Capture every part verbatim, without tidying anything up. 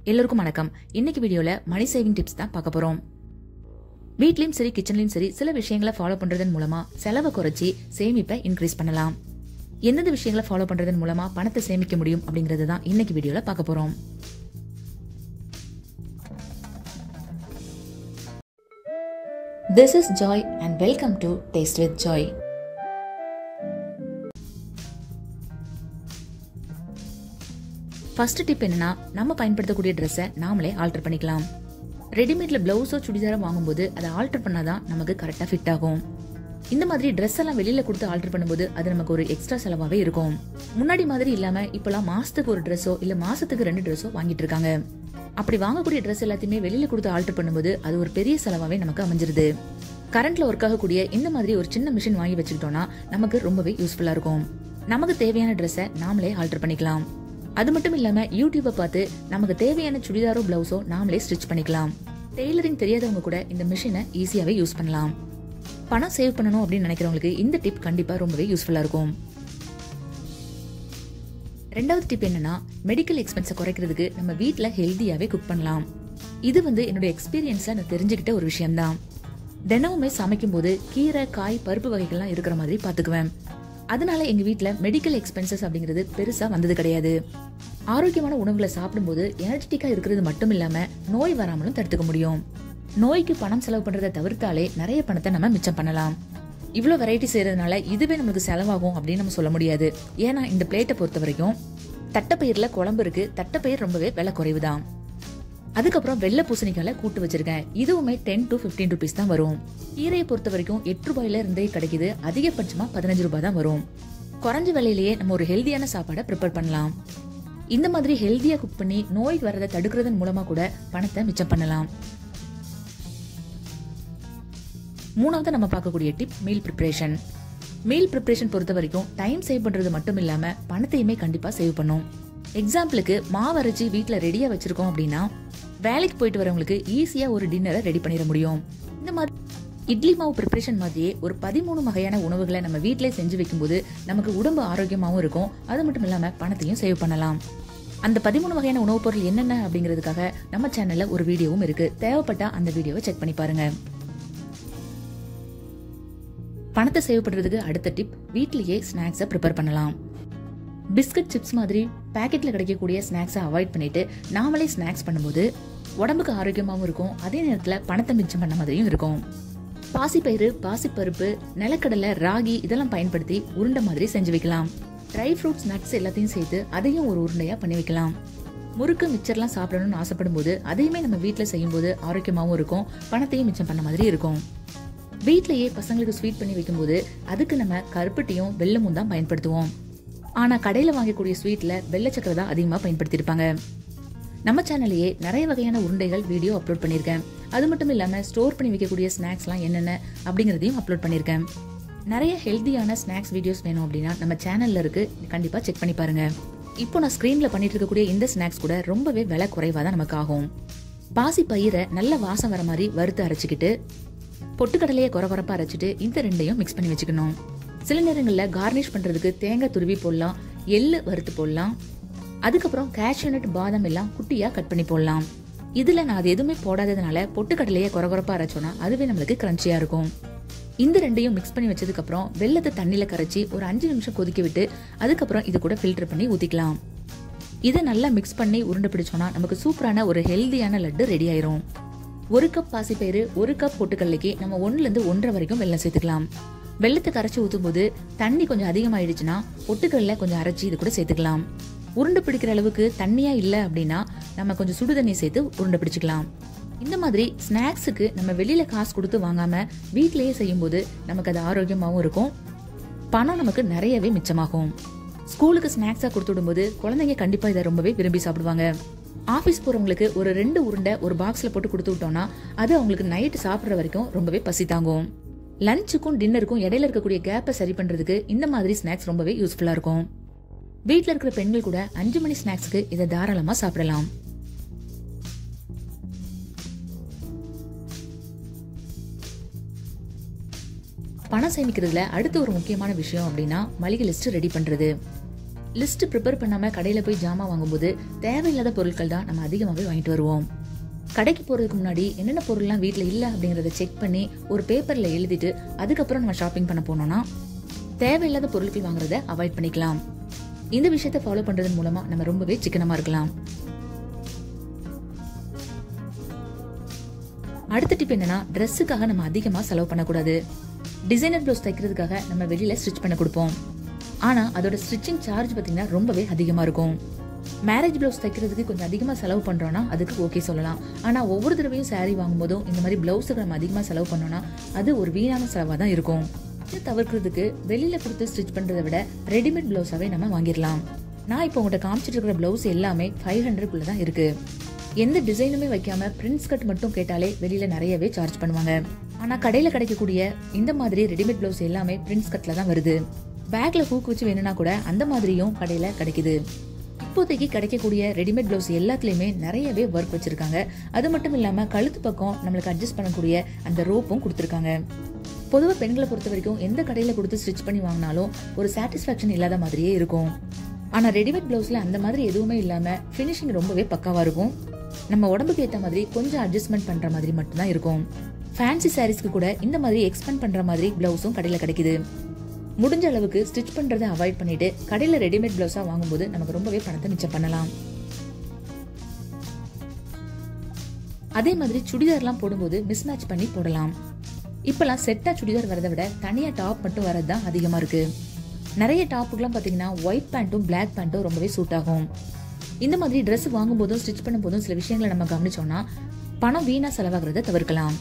எல்லோருக்கும் வணக்கம். இன்னைக்கு வீடியோல மணி சேவிங் டிப்ஸ் தான் பார்க்க போறோம். வீட்லயும் சரி கிச்சன்லயும் சரி சில விஷயங்களை ஃபாலோ பண்றதன் மூலமா செலவை குறைச்சி சேமிப்பை இன்க்ரீஸ் பண்ணலாம். எந்தெந்த விஷயங்களை ஃபாலோ பண்றதன் மூலமா பணத்தை சேமிக்க முடியும் அப்படிங்கறது தான் இன்னைக்கு வீடியோல பார்க்க போறோம். This is Joy and welcome to Taste with Joy. First tip என்னன்னா, நம்ம பயன்படுத்தக்கூடிய ட்ரெஸ்ஸை நாமளே ஆல்டர் பண்ணிக்கலாம். ரெடிமேட்ல பிளவுஸோ சுடிதாரோ வாங்கும்போது அதை ஆல்டர் பண்ணாதான் நமக்கு கரெக்டா ஃபிட் ஆகும். இந்த மாதிரி ட்ரெஸ் எல்லாம் வெளியில கொடுத்து ஆல்டர் பண்ணும்போது அது நமக்கு ஒரு எக்ஸ்ட்ரா செலவாவே இருக்கும். முன்னாடி மாதிரி இல்லாம இப்பெல்லாம் மாசத்துக்கு ஒரு ட்ரெஸ்ஸோ இல்ல மாசத்துக்கு ரெண்டு ட்ரெஸ்ஸோ வாங்கிட்டு இருக்காங்க. அப்படி வாங்கக்கூடிய ட்ரெஸ் எல்லாத்தையுமே வெளியில கொடுத்து ஆல்டர் பண்ணும்போது அது ஒரு பெரிய செலவாவே நமக்கு அமைஞ்சிருது. கரண்ட்ல ஒர்க் ஆகக்கூடிய இந்த மாதிரி ஒரு சின்ன மிஷின் வாங்கி வச்சுக்கிட்டோம்னா நமக்கு ரொம்பவே யூஸ்ஃபுல்லா இருக்கும். நமக்கு தேவையான ட்ரெஸ்ஸை நாமளே ஆல்டர் பண்ணிக்கலாம். அது மட்டும் இல்லாம யூடியூபை பார்த்து நமக்கு தேவையான சுடிதாரோ பிளவுஸோ நாமளே ஸ்டிச் பண்ணிக்கலாம். டெய்லரிங் தெரியாதவங்க கூட இந்த மிஷினை ஈஸியாவே யூஸ் பண்ணலாம். பணம் சேவ் பண்ணணும் அப்படின்னு நினைக்கிறவங்களுக்கு இந்த டிப் கண்டிப்பா ரொம்பவே யூஸ்ஃபுல்லா இருக்கும். ரெண்டாவது டிப் என்னன்னா, மெடிக்கல் எக்ஸ்பென்ஸை குறைக்கிறதுக்கு நம்ம வீட்டுல ஹெல்தியாவே குக் பண்ணலாம். இது வந்து என்னோட எக்ஸ்பீரியன்ஸ்ல நான் தெரிஞ்சுக்கிட்ட ஒரு விஷயம் தான். தினமுமே சமைக்கும் போது கீரை காய் பருப்பு வகைகள்லாம் இருக்கிற மாதிரி பாத்துக்குவேன். அதனால எங்க வீட்டுல மெடிக்கல் எக்ஸ்பென்சஸ் அப்படிங்கிறது பெருசா வந்தது கிடையாது. ஆரோக்கியமான உணவுகளை சாப்பிடும்போது எனர்ஜெட்டிக்கா இருக்கிறது மட்டும் இல்லாம நோய் வராமலும் தடுத்துக்க முடியும். நோய்க்கு பணம் செலவு பண்றதை தவிர்த்தாலே நிறைய பணத்தை நம்ம மிச்சம் பண்ணலாம். இவ்வளவு வெரைட்டி செய்யறதுனால இதுவே நமக்கு செலவாகும் அப்படின்னு நம்ம சொல்ல முடியாது. ஏன்னா இந்த பிளேட்டை பொறுத்த வரைக்கும் தட்டைப்பயிர்ல குழம்பு இருக்கு. தட்டைப்பயிர் ரொம்பவே விலை குறைவுதான். அதுக்கப்புறம் வெள்ளை பூசணிக்கால கூட்டு வச்சிருக்கேன். இதுவுமே டென் டு பிப்டீன் ருபீஸ் தான் வரும். கீரையை பொறுத்த வரைக்கும் எட்டு ரூபாயில இருந்தே கிடைக்குது. அதிகபட்சமா பதினஞ்சு ரூபாய் தான் வரும். குறைஞ்ச விலையிலேயே நம்ம ஒரு ஹெல்தியான சாப்பாடை ப்ரிப்பேர் பண்ணலாம். இந்த மாதிரி ஹெல்தியா குக் பண்ணி நோய் வரதை தடுக்கிறதன் மூலமா கூட பணத்தை மிச்சம் பண்ணலாம். மூணாவது நம்ம பார்க்கக்கூடிய tip meal preparation. Meal preparation பொறுத்த வரைக்கும் டைம் சேவ் பண்றது மட்டும் இல்லாம பணத்தையுமே கண்டிப்பா சேவ் பண்ணும். எக்ஸாம்பிளுக்கு மாவு அரைச்சி வீட்டுல ரெடியா வச்சிருக்கோம் அப்படின்னா வேலைக்கு போயிட்டு வரவங்களுக்கு ஈஸியா ஒரு டின்னரை ரெடி பண்ணிட முடியும். இந்த மாதிரி இட்லி மாவு ப்ரிப்பரேஷன் மாதிரியே ஒரு பதிமூணு வகையான உணவுகளை நம்ம வீட்டிலே செஞ்சு வைக்கும்போது நமக்கு உடம்பு ஆரோக்கியமாவும் இருக்கும். அது மட்டும் இல்லாம பணத்தையும் சேவ் பண்ணலாம். அந்த பதிமூணு வகையான உணவுப் பொருள் என்னென்ன அப்படிங்கிறதுக்காக நம்ம சேனல்ல ஒரு வீடியோவும் இருக்கு. தேவைப்பட்டா அந்த வீடியோவை செக் பண்ணி பாருங்க. பணத்தை சேவ் பண்றதுக்கு அடுத்த டிப், வீட்லயே ஸ்நாக்ஸை ப்ரிப்பேர் பண்ணலாம். பிஸ்கட் சிப்ஸ் மாதிரி பேக்கெட்ல கிடைக்கக்கூடிய ஸ்நாக்ஸை அவாய்ட் பண்ணிட்டு நாமளே ஸ்நாக்ஸ் பண்ணும்போது உடம்புக்கு ஆரோக்கியமாவும் இருக்கும். அதே நேரத்துல பணத்தை மிச்சம் பண்ண மாதிரியும் இருக்கும். பாசிப்பயிறு, பாசிப்பருப்பு, நிலக்கடலை, ராகி இதெல்லாம் பயன்படுத்தி உருண்டை மாதிரி செஞ்சு வைக்கலாம். ட்ரை ஃப்ரூட்ஸ், நட்ஸ் எல்லாத்தையும் சேர்த்து அதையும் ஒரு உருண்டையா பண்ணி வைக்கலாம். முறுக்கு மிச்சர்லாம் சாப்பிடணும்னு ஆசைப்படும் போது அதையுமே நம்ம வீட்டுல செய்யும் போது ஆரோக்கியமாவும் இருக்கும். பணத்தையும் மிச்சம் பண்ண மாதிரி இருக்கும். வீட்லயே பசங்களுக்கு ஸ்வீட் பண்ணி வைக்கும் போது அதுக்கு நம்ம கருப்பட்டியும் வெல்லமும் தான் பயன்படுத்துவோம். ஆனா கடையில வாங்கக்கூடிய ஸ்வீட்ல வெள்ளை சக்கரை தான் அதிகமா பயன்படுத்தி இருப்பாங்க. நம்ம சேனல்லையே நிறைய வகையான உருண்டைகள் வீடியோ அப்லோட் பண்ணிருக்கேன். அது மட்டும் இல்லாம ஸ்டோர் பண்ணி வைக்கக்கூடிய ஸ்நாக்ஸ் எல்லாம் என்னென்ன அப்படிங்கறதையும் அப்லோட் பண்ணிருக்கேன். நிறைய ஹெல்தியான ஸ்நாக்ஸ் வீடியோஸ் வேணும் அப்படின்னா நம்ம சேனல்ல இருக்கு, கண்டிப்பா செக் பண்ணி பாருங்க. இப்போ நான் ஸ்கிரீன்ல பண்ணிட்டு இருக்கக்கூடிய இந்த ஸ்நாக்ஸ் கூட ரொம்பவே விலை குறைவா தான் நமக்கு ஆகும். பாசி பயிரை நல்ல வாசம் வர மாதிரி வறுத்து அரைச்சிக்கிட்டு பொட்டுக்கடலையை குறை குறைப்பா அரைச்சிட்டு இந்த ரெண்டையும் மிக்ஸ் பண்ணி வச்சுக்கணும். சில நேரங்கள்ல கார்னிஷ் பண்றதுக்கு தேங்காய் துருவி போடலாம், எள்ளு வறுத்து போடலாம். அதுக்கப்புறம் கேஷ்யூ நட், பாதாம் எல்லாம் குட்டியா கட் பண்ணி போடலாம். இதுல நான் அது எதுவுமே போடாததுனால பொட்டுக்கடலையை குறை குறைப்பா அரைச்சோன்னா அதுவே நம்மளுக்கு கிரன்ச்சியா இருக்கும். இந்த ரெண்டையும் மிக்ஸ் பண்ணி வச்சதுக்கு அப்புறம் வெல்லத்தை தண்ணியில கரைச்சி ஒரு அஞ்சு நிமிஷம் கொதிக்க விட்டு அதுக்கப்புறம் இது கூட ஃபில்டர் பண்ணி ஊத்திக்கலாம். இதை நல்லா மிக்ஸ் பண்ணி உருண்டை பிடிச்சோம்னா நமக்கு சூப்பரான ஒரு ஹெல்தியான லட்டு ரெடி ஆயிரும். ஒரு கப் பாசிப்பயிறு, ஒரு கப் பொட்டுக்கடலைக்கு நம்ம ஒண்ணுல இருந்து ஒன்றரை வரைக்கும் வெல்லம் சேர்த்துக்கலாம். வெள்ளத்தை கரைச்சி ஊத்தும் போது தண்ணி கொஞ்சம் அதிகமாயிடுச்சுன்னா பொட்டுக்கடலை கொஞ்சம் அரைச்சி இது கூட சேர்த்துக்கலாம். உருண்டை பிடிக்கிற அளவுக்கு தண்ணியா இல்ல அப்படின்னா நம்ம கொஞ்சம் சுடு தண்ணி சேர்த்து உருண்டை பிடிச்சிக்கலாம். இந்த மாதிரி ஸ்நாக்ஸுக்கு நம்ம வெளியில காசு கொடுத்து வாங்காம வீட்லயே செய்யும் போது நமக்கு அது ஆரோக்கியமாவும் இருக்கும். பணம் நமக்கு நிறையவே மிச்சமாகும். ஸ்கூலுக்கு ஸ்நாக்ஸா கொடுத்து விடும் போது குழந்தைங்க கண்டிப்பா இதை ரொம்பவே விரும்பி சாப்பிடுவாங்க. ஆபீஸ் போறவங்களுக்கு ஒரு ரெண்டு உருண்டை ஒரு பாக்ஸ்ல போட்டு கொடுத்து விட்டோம்னா அது அவங்களுக்கு நைட்டு சாப்பிடுற வரைக்கும் ரொம்பவே பசி தாங்கும். லஞ்சுக்கும் டின்னருக்கும் இடையில இருக்கக்கூடிய கேப்பை சரி பண்றதுக்கு இந்த மாதிரி ஸ்நாக்ஸ் ரொம்பவே யூஸ்ஃபுல்லா இருக்கும். வீட்டுல இருக்கிற பெண்கள் கூட அஞ்சு மணி ஸ்நாக்ஸ்க்கு இதை தாராளமா சாப்பிடலாம். பணம் சேமிக்கிறதுல அடுத்த ஒரு முக்கியமான விஷயம் அப்படின்னா மளிகை லிஸ்ட் ரெடி பண்றது. லிஸ்ட் ப்ரிப்பேர் பண்ணாம கடையில போய் ஜாமான் வாங்கும்போது தேவையில்லாத பொருட்கள் தான் நம்ம அதிகமாகவே வாங்கிட்டு வருவோம். கடைக்கு போறதுக்கு முன்னாடி என்னென்ன பொருள்லாம் வீட்டில் இல்லை அப்படிங்கறத செக் பண்ணி ஒரு பேப்பர்ல எழுதிட்டு அதுக்கப்புறம் நம்ம ஷாப்பிங் பண்ண போனோம்னா தேவையில்லாத பொருட்கள் வாங்குறத அவாய்ட் பண்ணிக்கலாம். இந்த விஷயத்தை ஃபாலோ பண்றதன் மூலமா நம்ம ரொம்பவே சிக்கனமா இருக்கலாம். அடுத்த டிப் என்னன்னா, ட்ரெஸ்ஸுக்காக நம்ம அதிகமா செலவு பண்ணக்கூடாது. டிசைனர் பிளவுஸ் தைக்கிறதுக்காக நம்ம வெளியில ஸ்டிச் பண்ண கொடுப்போம். ஆனா அதோட ஸ்டிச்சிங் சார்ஜ் பாத்தீங்கன்னா ரொம்பவே அதிகமா இருக்கும். மேரேஜ் பிளவுஸ் தைக்கிறதுக்கு கொஞ்சம் அதிகமா செலவு பண்றோம்னா அதுக்கு ஓகே சொல்லலாம். ஆனா ஒவ்வொரு தடவையும் சாரீ வாங்கும் போதும் இந்த மாதிரி பிளவுஸுக்கு நம்ம அதிகமா செலவு பண்ணோம்னா அது ஒரு வீணான செலவா தான் இருக்கும். இதை தவிர்க்கிறதுக்கு வெளியில கொடுத்து ஸ்டிச் பண்றதை விட ரெடிமேட் பிளவுஸாவே நம்ம வாங்கிடலாம். நான் இப்போ உங்கள்கிட்ட காமிச்சிட்டு இருக்கிற பிளவுஸ் எல்லாமே ஃபைவ் ஹண்ட்ரட் குள்ள தான் இருக்கு. எந்த டிசைனுமே வைக்காம பிரிண்ட்ஸ் கட் மட்டும் கேட்டாலே வெளியில நிறையவே சார்ஜ் பண்ணுவாங்க. ஆனா கடையில கிடைக்கக்கூடிய இந்த மாதிரி ரெடிமேட் பிளவுஸ் எல்லாமே பிரிண்ட்ஸ் கட்ல தான் வருது. பேக்ல ஹூக் வச்சு வேணும்னா கூட அந்த மாதிரியும் கடையில கிடைக்குது. இப்போதைக்கு கிடைக்கக்கூடிய ரெடிமேட் பிளவுஸ் எல்லாத்துலயுமே நிறையவே ஒர்க் வச்சிருக்காங்க. அது மட்டும் இல்லாம கழுத்து பக்கம் நம்மளுக்கு அட்ஜஸ்ட் பண்ணக்கூடிய அந்த ரோப்பும் கொடுத்துருக்காங்க. பொதுவாக பெண்களை பொறுத்த வரைக்கும் எந்த கடையில கொடுத்து ஸ்டிச் பண்ணி வாங்கினாலும் ஒரு சாட்டிஸ்பாக்சன் இல்லாத மாதிரியே இருக்கும். ஆனா ரெடிமேட் பிளவுஸ்ல அந்த மாதிரி எதுவுமே இல்லாம பினிஷிங் ரொம்பவே பக்காவா இருக்கும். நம்ம உடம்புக்கு ஏற்ற மாதிரி கொஞ்சம் அட்ஜஸ்ட்மெண்ட் பண்ற மாதிரி மட்டும்தான் இருக்கும். ஃபேன்சி சாரீஸ்க்கு கூட இந்த மாதிரி எக்ஸ்பெண்ட் பண்ற மாதிரி பிளவுஸும் கடையில கிடைக்குது. முடிஞ்ச அளவுக்கு ஸ்டிச் பண்றதை அவாய்ட் பண்ணிட்டு கடையில ரெடிமேட் பிளவுஸா வாங்கும்போது நமக்கு ரொம்பவே பணத்தை மிச்சம் பண்ணலாம். அதே மாதிரி சுடிதார்லாம் போடும்போது மிஸ் மேட்ச் பண்ணி போடலாம். இப்பெல்லாம் செட்டா சுடிதார் வரதை விட தனியா டாப் மட்டும் வரது தான் அதிகமா இருக்கு. நிறைய டாப்புக்கெல்லாம் பாத்தீங்கன்னா ஒயிட் பேண்ட்டும் பிளாக் பேண்ட்டும் ரொம்பவே சூட் ஆகும். இந்த மாதிரி ட்ரெஸ் வாங்கும் போதும் ஸ்டிச் பண்ணும் போதும் சில விஷயங்களை நம்ம கவனிச்சோம்னா பணம் வீணா செலவாகிறத தவிர்க்கலாம்.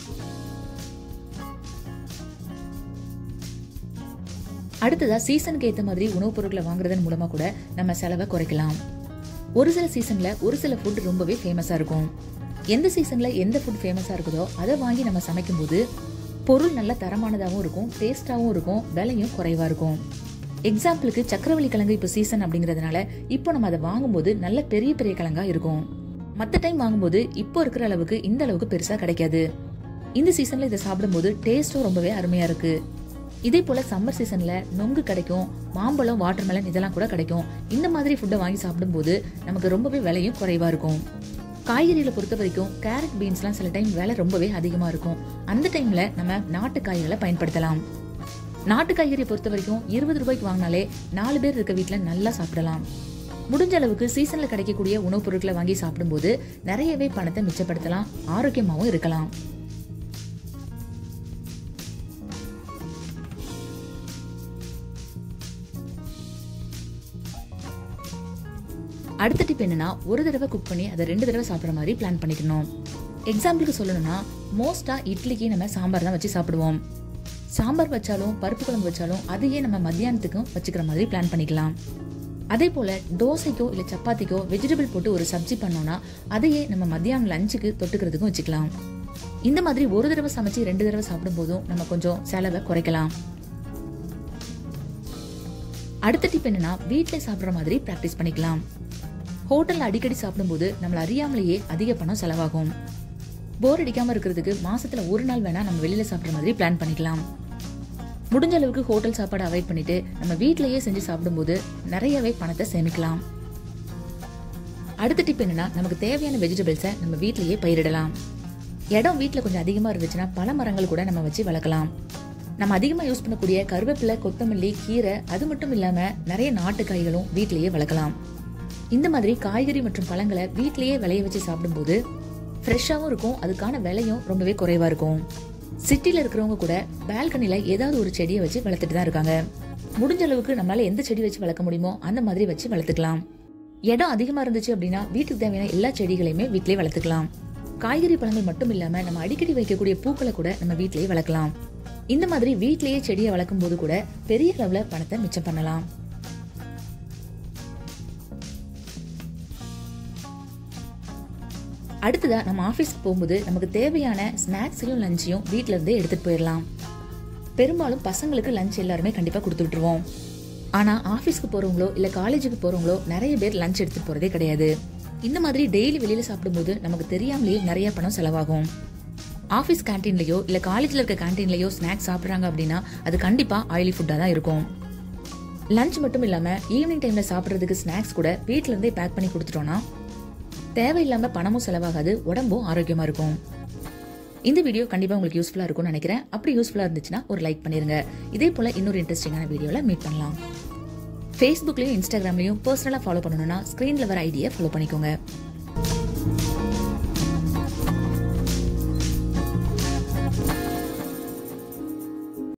அடுத்ததா சீசனுக்கு ஏத்த மாதிரி உணவுப் பொருட்களை வாங்குறதன் மூலமா கூட நம்ம செலவை குறைக்கலாம். ஒரு சில சீசன்ல ஒரு சில ஃபுட் ரொம்பவே ஃபேமஸா இருக்கும். எந்த சீசன்ல எந்த ஃபுட் ஃபேமஸா இருக்குதோ அதை வாங்கி நம்ம சமைக்கும் போது பொருள் நல்ல தரமானதாகவும் இருக்கும், டேஸ்டாவும் இருக்கும், விலையும் குறைவா இருக்கும். எக்ஸாம்பிளுக்கு சக்கரவள்ளி கிழங்கு இப்போ சீசன் அப்படிங்கறதுனால இப்போ நம்ம அதை வாங்கும்போது நல்ல பெரிய பெரிய கிழங்கா இருக்கும். மற்ற டைம் வாங்கும்போது இப்போ இருக்கிற அளவுக்கு இந்த அளவுக்கு பெருசா கிடைக்காது. இந்த சீசன்ல இதை சாப்பிடும்போது டேஸ்டும் ரொம்பவே அருமையா இருக்கு. இதே போல சம்மர் சீசன்ல நொங்கு கிடைக்கும், மாம்பழம், வாட்டர்மெலன் இதெல்லாம் கூட கிடைக்கும். இந்த மாதிரி ஃபுட்டை வாங்கி சாப்பிடும்போது நமக்கு ரொம்பவே விலையும் குறைவா இருக்கும். காய்கறிகளை பொறுத்த வரைக்கும் கேரட், பீன்ஸ்லாம் சில டைம் விலை ரொம்பவே அதிகமா இருக்கும். அந்த டைம்ல நம்ம நாட்டு காய்கறிகளை பயன்படுத்தலாம். நாட்டு காய்கறியை பொறுத்த வரைக்கும் இருபது ரூபாய்க்கு வாங்கினாலே நாலு பேர் இருக்க வீட்டுல நல்லா சாப்பிடலாம். முடிஞ்ச அளவுக்கு சீசன்ல கிடைக்கக்கூடிய உணவுப் பொருட்களை வாங்கி சாப்பிடும்போது நிறையவே பணத்தை மிச்சப்படுத்தலாம், ஆரோக்கியமாவும் இருக்கலாம். அடுத்த டிப் என்னன்னா, ஒரு தடவை குக் பண்ணி அதை ரெண்டு தடவை சாப்பிட்ற மாதிரி பிளான் பண்ணிக்கணும். எக்ஸாம்பிளுக்கு சொல்லணும்னா, மோஸ்டா இட்லிக்கு நம்ம சாம்பார் தான் வச்சு சாப்பிடுவோம். சாம்பார் வச்சாலும் பருப்பு குழம்பு வச்சாலும் அதையே நம்ம மத்தியானத்துக்கும் வச்சுக்கிற மாதிரி பிளான் பண்ணிக்கலாம். அதே போல தோசைக்கோ இல்ல சப்பாத்திக்கோ வெஜிடபிள் போட்டு ஒரு சப்ஜி பண்ணோம்னா அதையே நம்ம மத்தியானம் லஞ்சுக்கு தொட்டுக்கிறதுக்கும் வச்சுக்கலாம். இந்த மாதிரி ஒரு தடவை சமைச்சு ரெண்டு தடவை சாப்பிடும் போதும் நம்ம கொஞ்சம் செலவை குறைக்கலாம். அடுத்த டிப் என்னன்னா, வீட்டுல சாப்பிடுற மாதிரி பிராக்டிஸ் பண்ணிக்கலாம். ஹோட்டல்ல அடிக்கடி சாப்பிடும்போது நம்மள அறியாமலேயே அதிக பணம் செலவாகும். போர் அடிக்காம இருக்கிறதுக்கு மாசத்துல ஒரு நாள் வேணா நம்ம வெளியில சாப்பிடுற மாதிரி பிளான் பண்ணிக்கலாம். முடிஞ்ச அளவுக்கு ஹோட்டல் சாப்பாடு அவாய்ட் பண்ணிட்டு நம்ம வீட்லயே செஞ்சு சாப்பிடும்போது நிறையவே பணத்தை சேமிக்கலாம். அடுத்த டிப் என்னன்னா, நமக்கு தேவையான வெஜிடபிள்ஸை நம்ம வீட்லயே பயிரிடலாம். இடம் வீட்டுல கொஞ்சம் அதிகமா இருந்துச்சுன்னா பல மரங்கள் கூட நம்ம வச்சு வளர்க்கலாம். நம்ம அதிகமா யூஸ் பண்ணக்கூடிய கருவேப்பிலை, கொத்தமல்லி, கீரை, அது மட்டும் இல்லாம நிறைய நாட்டு காய்களும் வீட்லயே வளர்க்கலாம். இந்த மாதிரி காய்கறி மற்றும் பழங்களை வீட்லயே விளைய வச்சு சாப்பிடும்போது ஃப்ரெஷ்ஷாவும் இருக்கும், அதுக்கான விலையும் ரொம்பவே குறைவா இருக்கும். சிட்டில இருக்கிறவங்க கூட பால்கனில ஏதாவது ஒரு செடியை வச்சு வளர்த்துட்டு தான் இருக்காங்க. முடிஞ்ச அளவுக்கு நம்மளால எந்த செடி வச்சு வளர்க்க முடியுமோ அந்த மாதிரி வச்சு வளர்த்துக்கலாம். இடம் அதிகமா இருந்துச்சு அப்படின்னா வீட்டுக்கு தேவையான எல்லா செடிகளையுமே வீட்லயே வளர்த்துக்கலாம். காய்கறி பழங்கள் மட்டும் இல்லாம நம்ம அடிக்கடி வைக்கக்கூடிய பூக்களை கூட நம்ம வீட்லயே வளர்க்கலாம். இந்த மாதிரி வீட்லயே செடியை வளர்க்கும் போது கூட பெரிய அளவுல பணத்தை மிச்சம் பண்ணலாம். அடுத்ததா நம்ம ஆபீஸ்க்கு போகும்போது நமக்கு தேவையான ஸ்நாக்ஸையும் லஞ்சையும் வீட்ல இருந்தே எடுத்துட்டு போயிடலாம். பெரும்பாலும் பசங்களுக்கு லஞ்ச் எல்லாருமே கண்டிப்பா கொடுத்து விட்டுருவோம். ஆனா ஆபீஸ்க்கு போறவங்களோ இல்ல காலேஜுக்கு போறவங்களோ நிறைய பேர் லஞ்ச் எடுத்துட்டு போறதே கிடையாது. இந்த மாதிரி டெய்லி வெளியில சாப்பிடும்போது நமக்கு தெரியாமலேயே நிறைய பணம் செலவாகும். ஆபீஸ் கேன்டீன்லயோ இல்ல காலேஜ்ல இருக்க கேன்டீன்லயோ ஸ்நாக்ஸ் சாப்பிடுறாங்க அப்படின்னா அது கண்டிப்பா ஆயிலி ஃபுட்டா தான் இருக்கும். லஞ்ச் மட்டும் இல்லாம ஈவினிங் டைம்ல சாப்பிடுறதுக்கு ஸ்நாக்ஸ் கூட வீட்ல இருந்தே பேக் பண்ணி கொடுத்துட்டோம்னா தேவையில்லாம பணமும் செலவாகாது, உடம்பும் ஆரோக்கியமா இருக்கும். இந்த வீடியோ கண்டிப்பா உங்களுக்கு யூஸ்ஃபுல்லா இருக்கும்னு நினைக்கிறேன். அப்படி யூஸ்ஃபுல்லா இருந்துச்சுன்னா ஒரு லைக் பண்ணிருங்க. இதே போல இன்னொரு இன்ட்ரெஸ்டிங்கான வீடியோல மீட் பண்ணலாம். ஃபேஸ்புக்லயும் இன்ஸ்டாகிராம்லயும் பர்சனலா ஃபாலோ பண்ணணும்னா ஸ்கிரீன்ல வர ஐடியை ஃபாலோ பண்ணிக்கோங்க.